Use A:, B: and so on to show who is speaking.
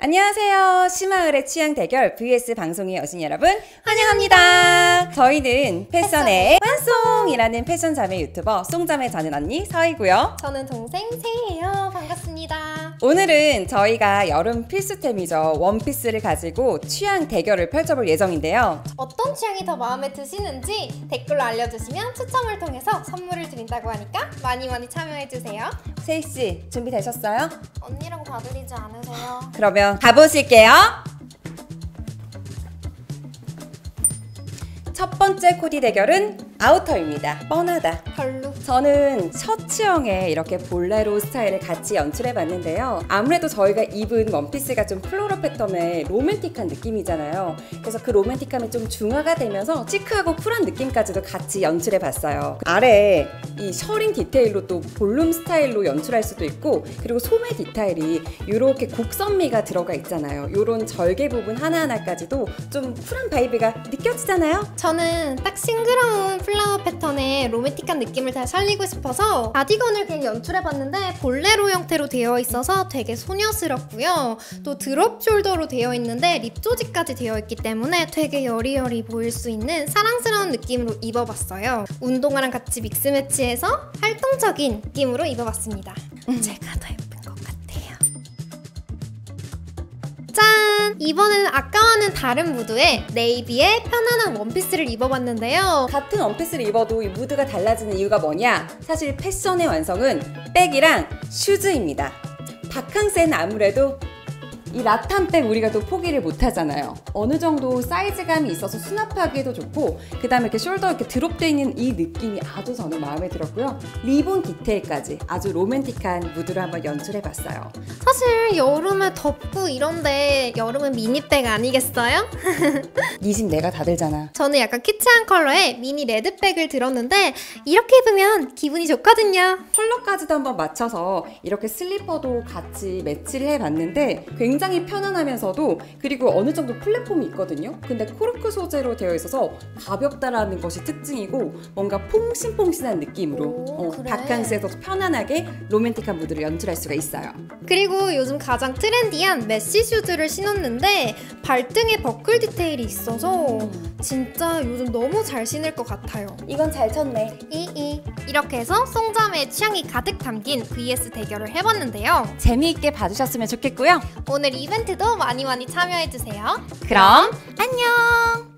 A: 안녕하세요. 시마을의 취향 대결 vs 방송에 오신 여러분 환영합니다. 저희는 패션의 완송이라는 패션 자매 유튜버 송자매 저는 언니 서희고요.
B: 저는 동생 세희예요. 반갑습니다.
A: 오늘은 저희가 여름 필수템이죠. 원피스를 가지고 취향 대결을 펼쳐볼 예정인데요.
B: 어떤 취향이 더 마음에 드시는지 댓글로 알려주시면 추첨을 통해서 선물을 드린다고 하니까 많이 참여해주세요.
A: 세희씨 준비되셨어요?
B: 언니라고 봐드리지 않으세요?
A: 그러면 가보실게요. 첫 번째 코디 대결은 아우터입니다. 뻔하다.
B: 별로.
A: 저는 셔츠형의 이렇게 볼레로 스타일을 같이 연출해봤는데요. 아무래도 저희가 입은 원피스가 좀 플로럴 패턴의 로맨틱한 느낌이잖아요. 그래서 그 로맨틱함이 좀 중화가 되면서 시크하고 쿨한 느낌까지도 같이 연출해봤어요. 아래에 이 셔링 디테일로 또 볼룸 스타일로 연출할 수도 있고, 그리고 소매 디테일이 이렇게 곡선미가 들어가 있잖아요. 이런 절개 부분 하나하나까지도 좀 쿨한 바이브가 느껴지잖아요.
B: 저는 딱 싱그러운 플라워 패턴의 로맨틱한 느낌을 다 살리고 싶어서 바디건을 그냥 연출해봤는데 볼레로 형태로 되어 있어서 되게 소녀스럽고요. 또 드롭 숄더로 되어 있는데 립 조직까지 되어 있기 때문에 되게 여리여리 보일 수 있는 사랑스러운 느낌으로 입어봤어요. 운동화랑 같이 믹스 매치해서 활동적인 느낌으로 입어봤습니다. 제가 더 예쁜 것 같아요. 짠! 이번에는 아까와는 다른 무드의 네이비의 편안한 원피스를 입어봤는데요.
A: 같은 원피스를 입어도 이 무드가 달라지는 이유가 뭐냐? 사실 패션의 완성은 백이랑 슈즈입니다. 바캉스에는 아무래도 이 라탄 백 우리가 또 포기를 못 하잖아요. 어느 정도 사이즈감이 있어서 수납하기에도 좋고, 그 다음에 이렇게 숄더 이렇게 드롭되어 있는 이 느낌이 아주 저는 마음에 들었고요. 리본 디테일까지 아주 로맨틱한 무드로 한번 연출해봤어요.
B: 사실 여름에 덥고 이런데 여름은 미니백 아니겠어요?
A: 네 집 내가 다 들잖아.
B: 저는 약간 키치한 컬러의 미니 레드백을 들었는데 이렇게 입으면 기분이 좋거든요.
A: 컬러까지도 한번 맞춰서 이렇게 슬리퍼도 같이 매치를 해봤는데 굉장히 편안하면서도, 그리고 어느 정도 플랫폼이 있거든요. 근데 코르크 소재로 되어 있어서 가볍다라는 것이 특징이고 뭔가 퐁신퐁신한 느낌으로
B: 그래.
A: 바캉스에서도 편안하게 로맨틱한 무드를 연출할 수가 있어요.
B: 그리고 요즘 가장 트렌디한 메쉬 슈즈를 신었는데 발등에 버클 디테일이 있어서 진짜 요즘 너무 잘 신을 것 같아요.
A: 이건 잘 쳤네.
B: 이렇게 해서 송자매의 취향이 가득 담긴 vs 대결을 해봤는데요.
A: 재미있게 봐주셨으면 좋겠고요.
B: 오늘 이벤트도 많이 참여해주세요.
A: 그럼 안녕!